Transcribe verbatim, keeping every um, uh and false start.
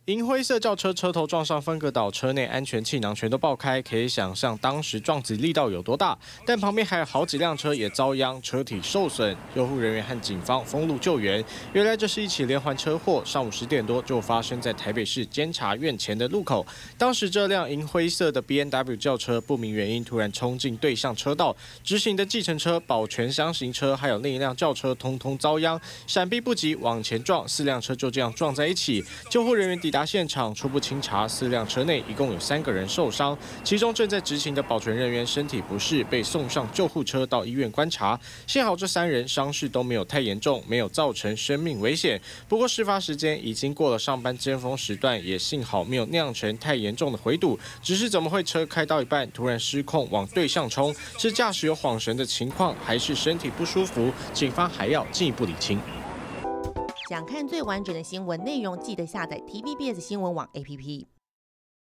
银灰色轿车车头撞上分隔岛，车内安全气囊全都爆开，可以想象当时撞击力道有多大。但旁边还有好几辆车也遭殃，车体受损。救护人员和警方封路救援。原来这是一起连环车祸，上午十点多就发生在台北市监察院前的路口。当时这辆银灰色的 B M W 轿车不明原因突然冲进对向车道，直行的计程车、保全箱型车还有另一辆轿车通通遭殃，闪避不及往前撞，四辆车就这样撞在一起。救护人员抵达现场，初步清查，四辆车内一共有三个人受伤，其中正在执勤的保全人员身体不适，被送上救护车到医院观察。幸好这三人伤势都没有太严重，没有造成生命危险。不过事发时间已经过了上班尖峰时段，也幸好没有酿成太严重的回堵。只是怎么会车开到一半突然失控往对向冲？是驾驶有晃神的情况，还是身体不舒服？警方还要进一步理清。 想看最完整的新闻内容，记得下载 T V B S 新闻网 A P P。